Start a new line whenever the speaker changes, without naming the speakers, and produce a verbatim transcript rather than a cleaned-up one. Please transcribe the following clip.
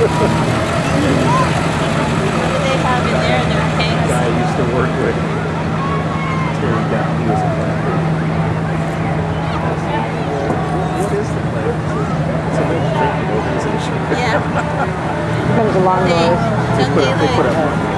What do they have in there? Their tanks?
Guy I used to work with. Terry down. He was a planner. What is the planner? It's a big drinking organization.
Yeah.
Comes along
They,
those.
don't
They put,
they
they put
like...
up